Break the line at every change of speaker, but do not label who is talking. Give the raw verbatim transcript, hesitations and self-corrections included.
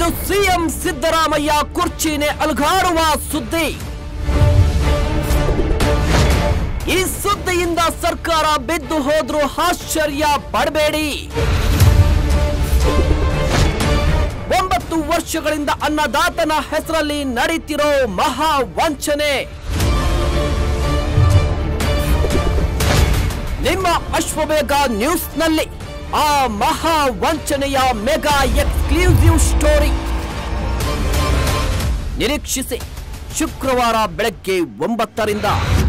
ಇದು ಸಿಎಂ ಸಿದ್ದರಾಮಯ್ಯ ಕುರ್ಚಿನೇ ಅಲುಗಾಡುವ ಸುದ್ದಿ. ಈ ಸುದ್ದಿಯಿಂದ ಸರ್ಕಾರ ಬಿದ್ದು ಹೋದ್ರೂ ಆಶ್ಚರ್ಯ ಪಡಬೇಡಿ. ಒಂಬತ್ತು ವರ್ಷಗಳಿಂದ ಅನ್ನದಾತನ ಹೆಸರಲ್ಲಿ ನಡೀತಿರೋ ಮಹಾ ವಂಚನೆ. ನಿಮ್ಮ ಅಶ್ವವೇಗ ನ್ಯೂಸ್ನಲ್ಲಿ ಆ ಮಹಾ ವಂಚನೆಯ ಮೆಗಾ ಎಕ್ಸ್ಕ್ಲೂಸಿವ್ ಸ್ಟೋರಿ ನಿರೀಕ್ಷಿಸಿ. ಶುಕ್ರವಾರ ಬೆಳಗ್ಗೆ ಒಂಬತ್ತರಿಂದ